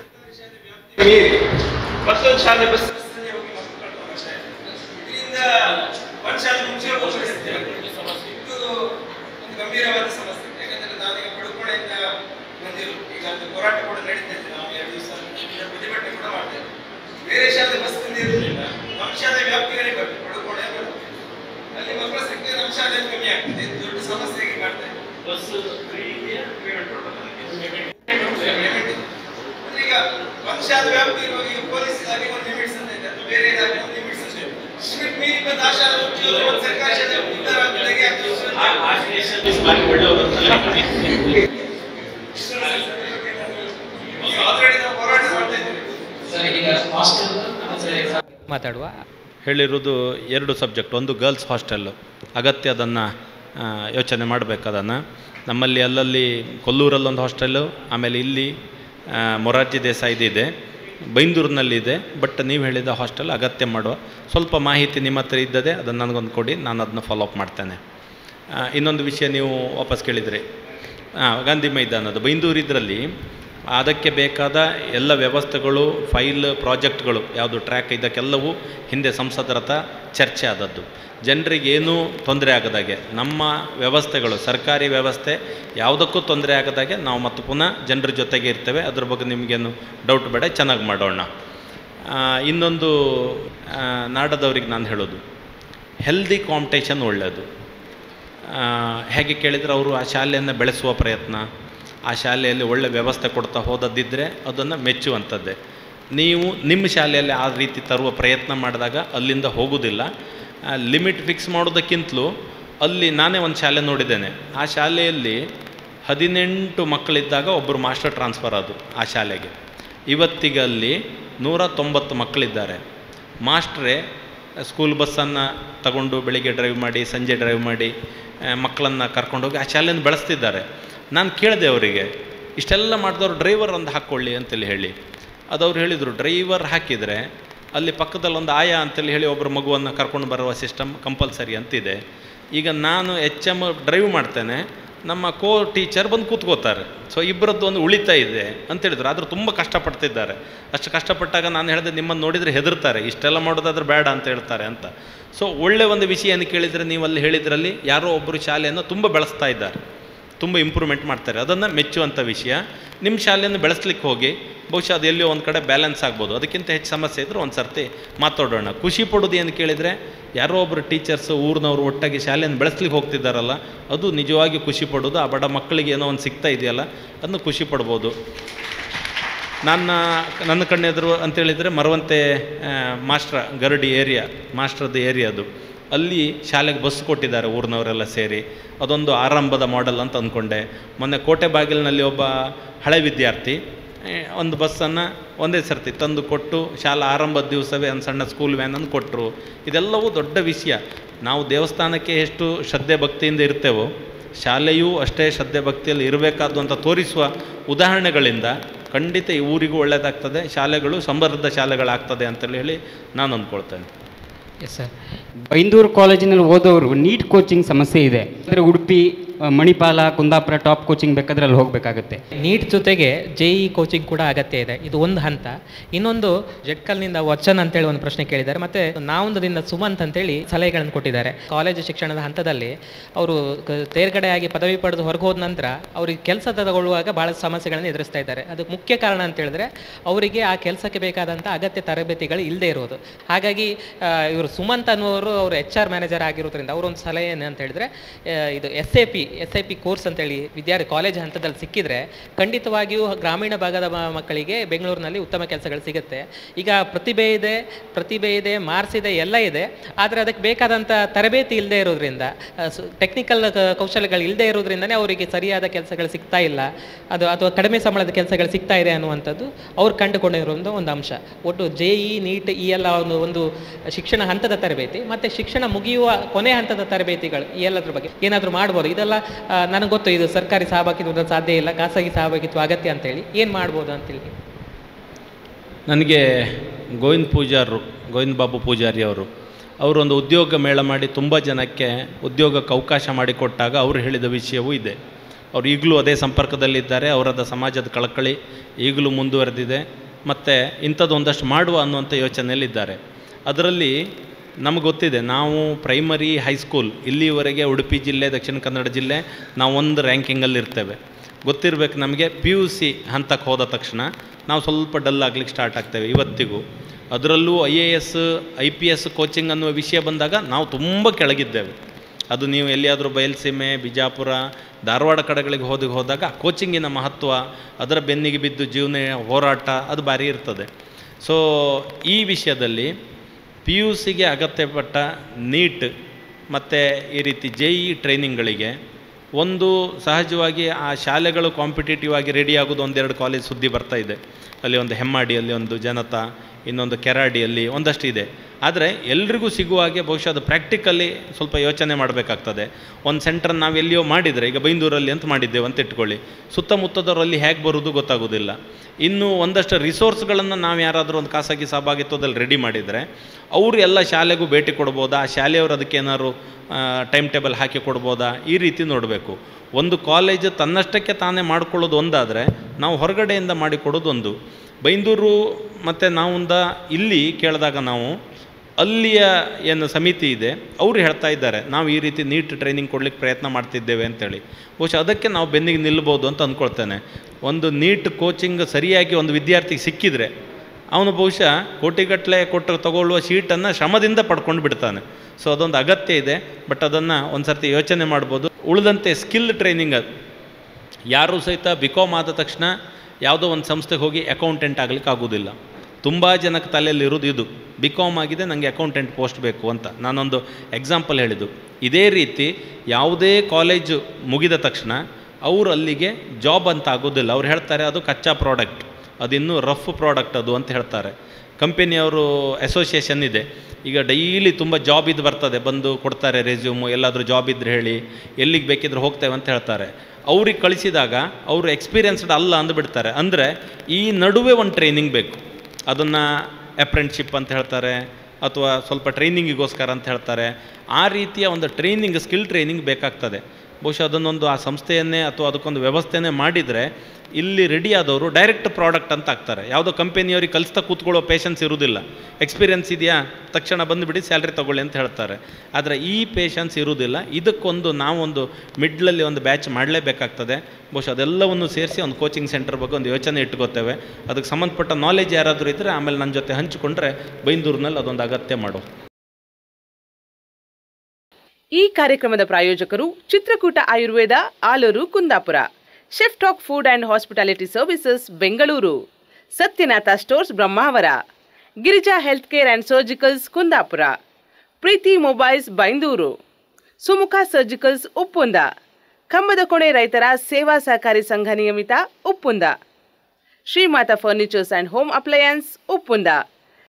ಗಂಭೀರವಾದ ಸಮಸ್ಯೆ. ಯಾಕಂದರೆ ನಾವೀಗ ಪಡುಕೋಣೆಯಿಂದ ಬಂದಿರು, ಈಗ ಹೋರಾಟ ಕೂಡ ನಡೀತಾ ಇದೆ. ನಾವು 2 ದಿವಸ ಪ್ರತಿಭಟನೆ ಕೂಡ ಮಾಡ್ತೇವೆ. ಬೇರೆ ಶಾಲೆ ಬಸ್ ಇರುವುದಿಲ್ಲ, ನಮ್ಮ ಶಾಲೆ ವ್ಯಾಪ್ತಿಗಳೇ ಬರ್ತದೆ, ಪಡುಕೋಣೆ ಬರ್ತದೆ. ಅಲ್ಲಿ ಮಕ್ಕಳ ಸಂಖ್ಯೆ ನಮ್ಮ ಶಾಲೆಯಲ್ಲಿ ಕಮ್ಮಿ ಆಗ್ತದೆ. ಇದು ದೊಡ್ಡ ಸಮಸ್ಯೆಗೆ ಕಾಡ್ತಾ ಇದೆ. ಬಸ್ ಈಗ ಒಂದು ಶಾಲೆ ವ್ಯಾಪ್ತಿ ಇರುವಾಗ ಈಗ ಪೊಲೀಸ್ ಇಲಾಖೆ ಒಂದು ಲಿಮಿಟ್ಸ್ ಅಂತ ಇದೆ, ಬೇರೆ ಇಲಾಖೆ ಒಂದು ಲಿಮಿಟ್ಸ್ ಅಂತ ಇದೆ. ಲಿಮಿಟ್ ಮೀರಿ ಬಂದು ಆ ಶಾಲೆ ಒಂದು ಸರ್ಕಾರಿ ಶಾಲೆ ಉತ್ತರ ಬೆಳಗ್ಗೆ ಮಾತಾಡುವ ಹೇಳಿರೋದು 2 ಸಬ್ಜೆಕ್ಟ್. ಒಂದು ಗರ್ಲ್ಸ್ ಹಾಸ್ಟೆಲ್ಲು ಅಗತ್ಯ, ಅದನ್ನು ಯೋಚನೆ ಮಾಡಬೇಕದನ್ನು. ನಮ್ಮಲ್ಲಿ ಅಲ್ಲಲ್ಲಿ ಕೊಲ್ಲೂರಲ್ಲೊಂದು ಹಾಸ್ಟೆಲ್ಲು, ಆಮೇಲೆ ಇಲ್ಲಿ ಮೊರಾರ್ಜಿ ದೇಸಾಯಿದಿದೆ, ಬೈಂದೂರಿನಲ್ಲಿದೆ. ಬಟ್ ನೀವು ಹೇಳಿದ ಹಾಸ್ಟೆಲ್ ಅಗತ್ಯ ಮಾಡುವ ಸ್ವಲ್ಪ ಮಾಹಿತಿ ನಿಮ್ಮ ಹತ್ರ ಇದ್ದದೆ ಅದನ್ನು ನನಗೊಂದು ಕೊಡಿ, ನಾನು ಅದನ್ನು ಫಾಲೋ ಅಪ್ ಮಾಡ್ತೇನೆ. ಇನ್ನೊಂದು ವಿಷಯ ನೀವು ವಾಪಸ್ ಕೇಳಿದರೆ, ಗಾಂಧಿ ಮೈದಾನದ ಬೈಂದೂರು ಇದರಲ್ಲಿ ಅದಕ್ಕೆ ಬೇಕಾದ ಎಲ್ಲ ವ್ಯವಸ್ಥೆಗಳು, ಫೈಲ್, ಪ್ರಾಜೆಕ್ಟ್ಗಳು, ಯಾವುದು ಟ್ರ್ಯಾಕ್, ಇದಕ್ಕೆಲ್ಲವೂ ಹಿಂದೆ ಸಂಸದರ ಹತ್ರ ಚರ್ಚೆ ಆದದ್ದು. ಜನರಿಗೆ ಏನೂ ತೊಂದರೆ ಆಗದಾಗೆ ನಮ್ಮ ವ್ಯವಸ್ಥೆಗಳು, ಸರ್ಕಾರಿ ವ್ಯವಸ್ಥೆ ಯಾವುದಕ್ಕೂ ತೊಂದರೆ ಆಗದಾಗೆ ನಾವು ಮತ್ತು ಪುನಃ ಜನರ ಜೊತೆಗೆ ಇರ್ತೇವೆ. ಅದ್ರ ಬಗ್ಗೆ ನಿಮಗೇನು ಡೌಟ್ ಬೇಡ, ಚೆನ್ನಾಗಿ ಮಾಡೋಣ. ಇನ್ನೊಂದು ನಾಡದವ್ರಿಗೆ ನಾನು ಹೇಳೋದು, ಹೆಲ್ದಿ ಕಾಂಪಿಟೇಷನ್ ಒಳ್ಳೆಯದು. ಹೇಗೆ ಕೇಳಿದರೆ ಅವರು ಆ ಶಾಲೆಯನ್ನು ಬೆಳೆಸುವ ಪ್ರಯತ್ನ, ಆ ಶಾಲೆಯಲ್ಲಿ ಒಳ್ಳೆ ವ್ಯವಸ್ಥೆ ಕೊಡ್ತಾ ಹೋದದ್ದಿದ್ದರೆ ಅದನ್ನು ಮೆಚ್ಚುವಂಥದ್ದೇ. ನೀವು ನಿಮ್ಮ ಶಾಲೆಯಲ್ಲಿ ಆ ರೀತಿ ತರುವ ಪ್ರಯತ್ನ ಮಾಡಿದಾಗ ಅಲ್ಲಿಂದ ಹೋಗೋದಿಲ್ಲ. ಲಿಮಿಟ್ ಫಿಕ್ಸ್ ಮಾಡೋದಕ್ಕಿಂತಲೂ ಅಲ್ಲಿ ನಾನೇ ಒಂದು ಶಾಲೆ ನೋಡಿದ್ದೇನೆ. ಆ ಶಾಲೆಯಲ್ಲಿ 18 ಮಕ್ಕಳಿದ್ದಾಗ ಒಬ್ಬರು ಮಾಸ್ಟರ್ ಟ್ರಾನ್ಸ್ಫರ್ ಆದರು ಆ ಶಾಲೆಗೆ. ಇವತ್ತಿಗೆ ಅಲ್ಲಿ 190 ಮಕ್ಕಳಿದ್ದಾರೆ. ಮಾಸ್ಟ್ರೇ ಸ್ಕೂಲ್ ಬಸ್ಸನ್ನು ತಗೊಂಡು ಬೆಳಿಗ್ಗೆ ಡ್ರೈವ್ ಮಾಡಿ ಸಂಜೆ ಡ್ರೈವ್ ಮಾಡಿ ಮಕ್ಕಳನ್ನು ಕರ್ಕೊಂಡೋಗಿ ಆ ಶಾಲೆಯನ್ನು ಬೆಳೆಸ್ತಿದ್ದಾರೆ. ನಾನು ಕೇಳಿದೆ ಅವರಿಗೆ, ಇಷ್ಟೆಲ್ಲ ಮಾಡಿದವರು ಡ್ರೈವರ್ ಒಂದು ಹಾಕ್ಕೊಳ್ಳಿ ಅಂತೇಳಿ ಹೇಳಿ. ಅದವ್ರು ಹೇಳಿದರು, ಡ್ರೈವರ್ ಹಾಕಿದರೆ ಅಲ್ಲಿ ಪಕ್ಕದಲ್ಲಿ ಒಂದು ಆಯಾ ಅಂತೇಳಿ ಹೇಳಿ ಒಬ್ಬರು ಮಗುವನ್ನು ಕರ್ಕೊಂಡು ಬರುವ ಸಿಸ್ಟಮ್ ಕಂಪಲ್ಸರಿ ಅಂತಿದೆ. ಈಗ ನಾನು HM ಡ್ರೈವ್ ಮಾಡ್ತೇನೆ, ನಮ್ಮ ಟೀಚರ್ ಬಂದು ಕೂತ್ಕೋತಾರೆ. ಸೊ ಇಬ್ಬರದ್ದು ಒಂದು ಉಳಿತಾಯ ಇದೆ ಅಂತೇಳಿದ್ರು. ಆದರೂ ತುಂಬ ಕಷ್ಟಪಡ್ತಿದ್ದಾರೆ. ಅಷ್ಟು ಕಷ್ಟಪಟ್ಟಾಗ ನಾನು ಹೇಳಿದೆ, ನಿಮ್ಮನ್ನು ನೋಡಿದರೆ ಹೆದರ್ತಾರೆ, ಇಷ್ಟೆಲ್ಲ ಮಾಡೋದಾದ್ರೆ ಬೇಡ ಅಂತ ಹೇಳ್ತಾರೆ ಅಂತ. ಸೊ ಒಳ್ಳೆ ಒಂದು ವಿಷಯವನ್ನು ಕೇಳಿದರೆ ನೀವು ಅಲ್ಲಿ ಹೇಳಿದ್ರಲ್ಲಿ ಯಾರೋ ಒಬ್ಬರು ಶಾಲೆಯನ್ನು ತುಂಬ ಬೆಳೆಸ್ತಾ ಇದ್ದಾರೆ, ತುಂಬ ಇಂಪ್ರೂವ್ಮೆಂಟ್ ಮಾಡ್ತಾರೆ, ಅದನ್ನು ಮೆಚ್ಚುವಂಥ ವಿಷಯ. ನಿಮ್ಮ ಶಾಲೆಯನ್ನು ಬೆಳೆಸ್ಲಿಕ್ಕೆ ಹೋಗಿ ಬಹುಶಃ ಅದು ಎಲ್ಲಿಯೋ ಒಂದು ಕಡೆ ಬ್ಯಾಲೆನ್ಸ್ ಆಗ್ಬೋದು. ಅದಕ್ಕಿಂತ ಹೆಚ್ಚು ಸಮಸ್ಯೆ ಇದ್ದರೂ ಒಂದು ಸರ್ತಿ ಮಾತಾಡೋಣ. ಖುಷಿ ಪಡೋದು ಏನು ಕೇಳಿದರೆ, ಯಾರೋ ಒಬ್ಬರು ಟೀಚರ್ಸು ಊರಿನವರು ಒಟ್ಟಾಗಿ ಶಾಲೆಯನ್ನು ಬೆಳೆಸ್ಲಿಕ್ಕೆ ಹೋಗ್ತಿದ್ದಾರಲ್ಲ, ಅದು ನಿಜವಾಗಿ ಖುಷಿ ಪಡೋದು. ಆ ಬಡ ಮಕ್ಕಳಿಗೆ ಏನೋ ಒಂದು ಸಿಗ್ತಾ ಇದೆಯಲ್ಲ, ಅದನ್ನು ಖುಷಿ ಪಡ್ಬೋದು. ನನ್ನ ಕಣ್ಣೆದುರು ಅಂತೇಳಿದರೆ ಮರವಂತೆ ಗರಡಿ ಏರಿಯಾ, ಮಾಸ್ಟ್ರದ್ದು ಏರಿಯಾ ಅದು. ಅಲ್ಲಿ ಶಾಲೆಗೆ ಬಸ್ ಕೊಟ್ಟಿದ್ದಾರೆ ಊರಿನವರೆಲ್ಲ ಸೇರಿ. ಅದೊಂದು ಆರಂಭದ ಮಾಡೆಲ್ ಅಂತ ಅಂದ್ಕೊಂಡೆ. ಮೊನ್ನೆ ಕೋಟೆ ಬಾಗಿಲಿನಲ್ಲಿ ಒಬ್ಬ ಹಳೆ ವಿದ್ಯಾರ್ಥಿ ಒಂದು ಬಸ್ಸನ್ನು ಒಂದೇ ಸರ್ತಿ ತಂದು ಕೊಟ್ಟು ಶಾಲಾ ಆರಂಭದ ದಿವಸವೇ ಒಂದು ಸಣ್ಣ ಸ್ಕೂಲ್ ವ್ಯಾನನ್ನು ಕೊಟ್ಟರು. ಇದೆಲ್ಲವೂ ದೊಡ್ಡ ವಿಷಯ. ನಾವು ದೇವಸ್ಥಾನಕ್ಕೆ ಎಷ್ಟು ಶ್ರದ್ಧೆ ಭಕ್ತಿಯಿಂದ ಇರ್ತೇವೋ, ಶಾಲೆಯೂ ಅಷ್ಟೇ ಶ್ರದ್ಧೆ ಭಕ್ತಿಯಲ್ಲಿ ಇರಬೇಕಾದ್ದು ಅಂತ ತೋರಿಸುವ ಉದಾಹರಣೆಗಳಿಂದ ಖಂಡಿತ ಈ ಊರಿಗೂ ಒಳ್ಳೆಯದಾಗ್ತದೆ, ಶಾಲೆಗಳು ಸಮೃದ್ಧ ಶಾಲೆಗಳಾಗ್ತದೆ ಅಂತೇಳಿ ಹೇಳಿ ನಾನು ಅಂದ್ಕೊಳ್ತೇನೆ. Yes sir. ಬೈಂದೂರು ಕಾಲೇಜಿನಲ್ಲಿ ಓದೋರು ನೀಟ್ ಕೋಚಿಂಗ್ ಸಮಸ್ಯೆ ಇದೆ. ಅಂದರೆ ಉಡುಪಿ, ಮಣಿಪಾಲ, ಕುಂದಾಪುರ ಟಾಪ್ ಕೋಚಿಂಗ್ ಬೇಕಾದರೆ ಅಲ್ಲಿ ಹೋಗಬೇಕಾಗುತ್ತೆ. ನೀಟ್ ಜೊತೆಗೆ JEE ಕೋಚಿಂಗ್ ಕೂಡ ಅಗತ್ಯ ಇದೆ. ಇದು ಒಂದು ಹಂತ. ಇನ್ನೊಂದು ಜಟ್ಕಲ್ನಿಂದ ವಚನ್ ಅಂತೇಳಿ ಒಂದು ಪ್ರಶ್ನೆ ಕೇಳಿದ್ದಾರೆ. ಮತ್ತು ನಾವೊಂದರಿಂದ ಸುಮಂತ್ ಅಂತೇಳಿ ಸಲಹೆಗಳನ್ನು ಕೊಟ್ಟಿದ್ದಾರೆ. ಕಾಲೇಜು ಶಿಕ್ಷಣದ ಹಂತದಲ್ಲಿ ಅವರು ತೇರ್ಗಡೆಯಾಗಿ ಪದವಿ ಪಡೆದು ಹೊರಗೆ ಹೋದ ನಂತರ ಅವ್ರಿಗೆ ಕೆಲಸ ತಗೊಳ್ಳುವಾಗ ಭಾಳ ಸಮಸ್ಯೆಗಳನ್ನು ಎದುರಿಸ್ತಾ ಇದ್ದಾರೆ. ಅದಕ್ಕೆ ಮುಖ್ಯ ಕಾರಣ ಅಂತ ಹೇಳಿದ್ರೆ ಅವರಿಗೆ ಆ ಕೆಲಸಕ್ಕೆ ಬೇಕಾದಂಥ ಅಗತ್ಯ ತರಬೇತಿಗಳು ಇಲ್ಲದೆ ಇರೋದು. ಹಾಗಾಗಿ ಇವರು ಸುಮಂತ್ ಅನ್ನುವರು ಅವರು HR ಮ್ಯಾನೇಜರ್ ಆಗಿರೋದ್ರಿಂದ ಅವರೊಂದು ಸಲಹೆ ಏನು ಅಂತ ಹೇಳಿದ್ರೆ, ಇದು SIP ಕೋರ್ಸ್ ಅಂತೇಳಿ ಕಾಲೇಜ್ ಹಂತದಲ್ಲಿ ಸಿಕ್ಕಿದ್ರೆ ಖಂಡಿತವಾಗಿಯೂ ಗ್ರಾಮೀಣ ಭಾಗದ ಮಕ್ಕಳಿಗೆ ಬೆಂಗಳೂರಿನಲ್ಲಿ ಉತ್ತಮ ಕೆಲಸಗಳು ಸಿಗುತ್ತೆ. ಈಗ ಪ್ರತಿಭೆ ಇದೆ, ಮಾರ್ಕ್ಸ್ ಇದೆ, ಎಲ್ಲ ಇದೆ. ಆದರೆ ಅದಕ್ಕೆ ಬೇಕಾದಂಥ ತರಬೇತಿ ಇಲ್ಲದೆ ಇರೋದ್ರಿಂದ, ಟೆಕ್ನಿಕಲ್ ಕೌಶಲ್ಯಗಳು ಇಲ್ಲದೆ ಇರೋದ್ರಿಂದನೇ ಅವರಿಗೆ ಸರಿಯಾದ ಕೆಲಸಗಳು ಸಿಗ್ತಾ ಇಲ್ಲ, ಅಥವಾ ಕಡಿಮೆ ಸಂಬಳದ ಕೆಲಸಗಳು ಸಿಗ್ತಾ ಇದೆ ಅನ್ನುವಂಥದ್ದು ಅವ್ರು ಕಂಡುಕೊಂಡಿರೋ ಒಂದು ಅಂಶ. ಒಟ್ಟು JEE, ನೀಟ್ ಈ ಎಲ್ಲ ಒಂದು ಶಿಕ್ಷಣ ಹಂತದ ತರಬೇತಿ ಮತ್ತು ಶಿಕ್ಷಣ ಮುಗಿಯುವ ಕೊನೆ ಹಂತದ ತರಬೇತಿಗಳು ಈ ಎಲ್ಲದ್ರ ಬಗ್ಗೆ ಏನಾದರೂ ಮಾಡ್ಬೋದು. ಇದೆಲ್ಲ ನನಗೆ ಗೊತ್ತು, ಇದು ಸರ್ಕಾರಿ ಸಹಭಾಗಿತ್ವ ಸಾಧ್ಯ ಇಲ್ಲ, ಖಾಸಗಿ ಸಹಭಾಗಿತ್ವ ಅಗತ್ಯ ಅಂತೇಳಿ ಏನು ಮಾಡ್ಬೋದು ಅಂತೇಳಿ. ನನಗೆ ಗೋವಿಂದ ಬಾಬು ಪೂಜಾರಿ ಅವರೊಂದು ಉದ್ಯೋಗ ಮೇಳ ಮಾಡಿ ತುಂಬ ಜನಕ್ಕೆ ಉದ್ಯೋಗಕ್ಕೆ ಅವಕಾಶ ಮಾಡಿಕೊಟ್ಟಾಗ ಅವರು ಹೇಳಿದ ವಿಷಯವೂ ಇದೆ. ಅವರು ಈಗಲೂ ಅದೇ ಸಂಪರ್ಕದಲ್ಲಿದ್ದಾರೆ. ಅವರದ ಸಮಾಜದ ಕಳಕಳಿ ಈಗಲೂ ಮುಂದುವರೆದಿದೆ. ಮತ್ತು ಇಂಥದ್ದು ಒಂದಷ್ಟು ಮಾಡುವ ಅನ್ನುವಂಥ ಯೋಚನೆಯಲ್ಲಿದ್ದಾರೆ. ಅದರಲ್ಲಿ ನಮಗೆ ಗೊತ್ತಿದೆ, ನಾವು ಪ್ರೈಮರಿ, ಹೈಸ್ಕೂಲ್ ಇಲ್ಲಿವರೆಗೆ ಉಡುಪಿ ಜಿಲ್ಲೆ, ದಕ್ಷಿಣ ಕನ್ನಡ ಜಿಲ್ಲೆ ನಾವು ಒಂದು ರ್ಯಾಂಕಿಂಗಲ್ಲಿ ಇರ್ತೇವೆ. ಗೊತ್ತಿರಬೇಕು ನಮಗೆ. PUC ಹಂತಕ್ಕೆ ಹೋದ ತಕ್ಷಣ ನಾವು ಸ್ವಲ್ಪ ಡಲ್ ಆಗ್ಲಿಕ್ಕೆ ಸ್ಟಾರ್ಟ್ ಆಗ್ತೇವೆ ಇವತ್ತಿಗೂ. ಅದರಲ್ಲೂ IAS, IPS ಕೋಚಿಂಗ್ ಅನ್ನುವ ವಿಷಯ ಬಂದಾಗ ನಾವು ತುಂಬ ಕೆಳಗಿದ್ದೇವೆ. ಅದು ನೀವು ಎಲ್ಲಿಯಾದರೂ ಬಯಲುಸೀಮೆ, ಬಿಜಾಪುರ, ಧಾರವಾಡ ಕಡೆಗಳಿಗೆ ಹೋದಾಗ ಕೋಚಿಂಗಿನ ಮಹತ್ವ, ಅದರ ಬೆನ್ನಿಗೆ ಬಿದ್ದು ಜೀವನ ಹೋರಾಟ ಅದು ಭಾರಿ ಇರ್ತದೆ. ಸೊ ಈ ವಿಷಯದಲ್ಲಿ PUCಗೆ ಅಗತ್ಯಪಟ್ಟ ನೀಟ್ ಮತ್ತು ಈ ರೀತಿ JEE ಟ್ರೈನಿಂಗ್ಗಳಿಗೆ ಒಂದು ಸಹಜವಾಗಿ ಆ ಶಾಲೆಗಳು ಕಾಂಪಿಟೇಟಿವ್ ಆಗಿ ರೆಡಿ ಆಗೋದು. 1-2 ಕಾಲೇಜ್ ಸುದ್ದಿ ಬರ್ತಾ ಇದೆ. ಅಲ್ಲಿ ಒಂದು ಹೆಮ್ಮಾಡಿಯಲ್ಲಿ, ಒಂದು ಜನತಾ, ಇನ್ನೊಂದು ಕೆರಾಡಿಯಲ್ಲಿ ಒಂದಷ್ಟು ಇದೆ. ಆದರೆ ಎಲ್ರಿಗೂ ಸಿಗುವ ಹಾಗೆ ಬಹುಶಃ ಅದು ಪ್ರಾಕ್ಟಿಕಲಿ ಸ್ವಲ್ಪ ಯೋಚನೆ ಮಾಡಬೇಕಾಗ್ತದೆ. ಒಂದು ಸೆಂಟರ್ ನಾವು ಎಲ್ಲಿಯೋ ಮಾಡಿದರೆ, ಈಗ ಬೈಂದೂರಲ್ಲಿ ಅಂತ ಮಾಡಿದ್ದೇವೆ ಅಂತ ಇಟ್ಕೊಳ್ಳಿ, ಸುತ್ತಮುತ್ತದವರಲ್ಲಿ ಹೇಗೆ ಬರೋದು ಗೊತ್ತಾಗೋದಿಲ್ಲ. ಇನ್ನು ಒಂದಷ್ಟು ರಿಸೋರ್ಸ್ಗಳನ್ನು ನಾವು ಯಾರಾದರೂ ಒಂದು ಖಾಸಗಿ ಸಹಭಾಗಿತ್ವದಲ್ಲಿ ರೆಡಿ ಮಾಡಿದರೆ ಅವರು ಎಲ್ಲ ಶಾಲೆಗೂ ಭೇಟಿ ಕೊಡ್ಬೋದಾ, ಆ ಶಾಲೆಯವರು ಅದಕ್ಕೆ ಏನಾದ್ರು ಟೈಮ್ ಟೇಬಲ್ ಹಾಕಿ ಕೊಡ್ಬೋದಾ, ಈ ರೀತಿ ನೋಡಬೇಕು. ಒಂದು ಕಾಲೇಜ್ ತನ್ನಷ್ಟಕ್ಕೆ ತಾನೇ ಮಾಡಿಕೊಳ್ಳೋದು ಒಂದಾದರೆ, ನಾವು ಹೊರಗಡೆಯಿಂದ ಮಾಡಿಕೊಡೋದು ಒಂದು. ಬೈಂದೂರು ಮತ್ತು ನಾವುಂದ ಇಲ್ಲಿ ಕೇಳಿದಾಗ ನಾವು ಅಲ್ಲಿಯ ಏನು ಸಮಿತಿ ಇದೆ ಅವರು ಹೇಳ್ತಾ ಇದ್ದಾರೆ, ನಾವು ಈ ರೀತಿ ನೀಟ್ ಟ್ರೈನಿಂಗ್ ಕೊಡ್ಲಿಕ್ಕೆ ಪ್ರಯತ್ನ ಮಾಡ್ತಿದ್ದೇವೆ ಅಂತೇಳಿ. ಬಹುಶಃ ಅದಕ್ಕೆ ನಾವು ಬೆನ್ನಿಗೆ ನಿಲ್ಬೋದು ಅಂತ ಅಂದ್ಕೊಳ್ತೇನೆ. ಒಂದು ನೀಟ್ ಕೋಚಿಂಗ್ ಸರಿಯಾಗಿ ಒಂದು ವಿದ್ಯಾರ್ಥಿಗೆ ಸಿಕ್ಕಿದರೆ ಅವನು ಬಹುಶಃ ಕೋಟಿಗಟ್ಟಲೆ ಕೊಟ್ಟು ತಗೊಳ್ಳುವ ಶೀಟನ್ನು ಶ್ರಮದಿಂದ ಪಡ್ಕೊಂಡು ಬಿಡ್ತಾನೆ. ಸೊ ಅದೊಂದು ಅಗತ್ಯ ಇದೆ. ಬಟ್ ಅದನ್ನು ಒಂದು ಸರ್ತಿ ಯೋಚನೆ ಮಾಡ್ಬೋದು. ಉಳಿದಂತೆ ಸ್ಕಿಲ್ ಟ್ರೈನಿಂಗ್, ಯಾರೂ ಸಹಿತ ಬಿಕಾಮ್ ಆದ ತಕ್ಷಣ ಯಾವುದೋ ಒಂದು ಸಂಸ್ಥೆಗೆ ಹೋಗಿ ಅಕೌಂಟೆಂಟ್ ಆಗಲಿಕ್ಕೆ ಆಗೋದಿಲ್ಲ. ತುಂಬ ಜನಕ್ಕೆ ತಲೆಯಲ್ಲಿ ಇರೋದು ಇದು, ಬಿಕಾಮ್ ಆಗಿದೆ ನನಗೆ ಅಕೌಂಟೆಂಟ್ ಪೋಸ್ಟ್ ಬೇಕು ಅಂತ. ನಾನೊಂದು ಎಕ್ಸಾಂಪಲ್ ಹೇಳಿದ್ದು. ಇದೇ ರೀತಿ ಯಾವುದೇ ಕಾಲೇಜು ಮುಗಿದ ತಕ್ಷಣ ಅವರು ಅಲ್ಲಿಗೆ ಜಾಬ್ ಅಂತ ಆಗೋದಿಲ್ಲ. ಅವ್ರು ಹೇಳ್ತಾರೆ ಅದು ಕಚ್ಚಾ ಪ್ರಾಡಕ್ಟ್, ಅದಿನ್ನೂ ರಫ್ ಪ್ರಾಡಕ್ಟ್ ಅದು ಅಂತ ಹೇಳ್ತಾರೆ. ಕಂಪನಿಯವರು ಅಸೋಸಿಯೇಷನ್ ಇದೆ, ಈಗ ಡೈಲಿ ತುಂಬ ಜಾಬ್ ಇದು ಬರ್ತದೆ, ಬಂದು ಕೊಡ್ತಾರೆ ರೆಸ್ಯೂಮು, ಎಲ್ಲಾದರೂ ಜಾಬ್ ಇದ್ರೆ ಹೇಳಿ, ಎಲ್ಲಿಗೆ ಬೇಕಿದ್ರೆ ಹೋಗ್ತೇವೆ ಅಂತ ಹೇಳ್ತಾರೆ. ಅವ್ರಿಗೆ ಕಳಿಸಿದಾಗ ಅವರು ಎಕ್ಸ್ಪೀರಿಯನ್ಸ್ಡ್ ಅಲ್ಲ ಅಂದುಬಿಡ್ತಾರೆ. ಅಂದರೆ ಈ ನಡುವೆ ಒಂದು ಟ್ರೈನಿಂಗ್ ಬೇಕು. ಅದನ್ನು ಅಪ್ರೆಂಟಿಶಿಪ್ ಅಂತ ಹೇಳ್ತಾರೆ, ಅಥವಾ ಸ್ವಲ್ಪ ಟ್ರೈನಿಂಗಿಗೋಸ್ಕರ ಅಂತ ಹೇಳ್ತಾರೆ. ಆ ರೀತಿಯ ಒಂದು ಟ್ರೈನಿಂಗ್, ಸ್ಕಿಲ್ ಟ್ರೈನಿಂಗ್ ಬೇಕಾಗ್ತದೆ. ಬಹುಶಃ ಅದನ್ನೊಂದು ಆ ಸಂಸ್ಥೆಯನ್ನೇ ಅಥವಾ ಅದಕ್ಕೊಂದು ವ್ಯವಸ್ಥೆನೇ ಮಾಡಿದರೆ ಇಲ್ಲಿ ರೆಡಿ ಆದವರು ಡೈರೆಕ್ಟ್ ಪ್ರಾಡಕ್ಟ್ ಅಂತ ಆಗ್ತಾರೆ. ಯಾವುದೋ ಕಂಪನಿಯವ್ರಿಗೆ ಕಲಿಸ್ತಾ ಕೂತ್ಕೊಳ್ಳೋ ಪೇಷನ್ಸ್ ಇರೋದಿಲ್ಲ. ಎಕ್ಸ್ಪೀರಿಯನ್ಸ್ ಇದೆಯಾ, ತಕ್ಷಣ ಬಂದುಬಿಡಿ ಸ್ಯಾಲ್ರಿ ತೊಗೊಳ್ಳಿ ಅಂತ ಹೇಳ್ತಾರೆ. ಆದರೆ ಈ ಪೇಷನ್ಸ್ ಇರೋದಿಲ್ಲ. ಇದಕ್ಕೊಂದು ನಾವೊಂದು ಮಿಡ್ಲಲ್ಲಿ ಒಂದು ಬ್ಯಾಚ್ ಮಾಡಲೇಬೇಕಾಗ್ತದೆ. ಬಹುಶಃ ಅದೆಲ್ಲವನ್ನು ಸೇರಿಸಿ ಒಂದು ಕೋಚಿಂಗ್ ಸೆಂಟರ್ ಬಗ್ಗೆ ಒಂದು ಯೋಚನೆ ಇಟ್ಕೋತೇವೆ. ಅದಕ್ಕೆ ಸಂಬಂಧಪಟ್ಟ ನಾಲೆಜ್ ಯಾರಾದರೂ ಇದ್ದರೆ ಆಮೇಲೆ ನನ್ನ ಜೊತೆ ಹಂಚಿಕೊಂಡ್ರೆ ಬೈಂದೂರಿನಲ್ಲಿ ಅದೊಂದು ಅಗತ್ಯ ಮಾಡೋ. ಈ ಕಾರ್ಯಕ್ರಮದ ಪ್ರಾಯೋಜಕರು Chitrakoota Ayurveda, Aluru, Kundapura. Chef talk food and hospitality services, Bengaluru. Satyanatha stores, Brahmavara. Girija health care and surgicals, Kundapura. Preethi mobiles, Byndoor. Sumukha surgicals, Uppunda. Kambada Kone ರೈತರ ಸೇವಾ ಸಹಕಾರಿ ಸಂಘ ನಿಯಮಿತ, Uppunda. Shrimata furnitures and home appliances, Uppunda.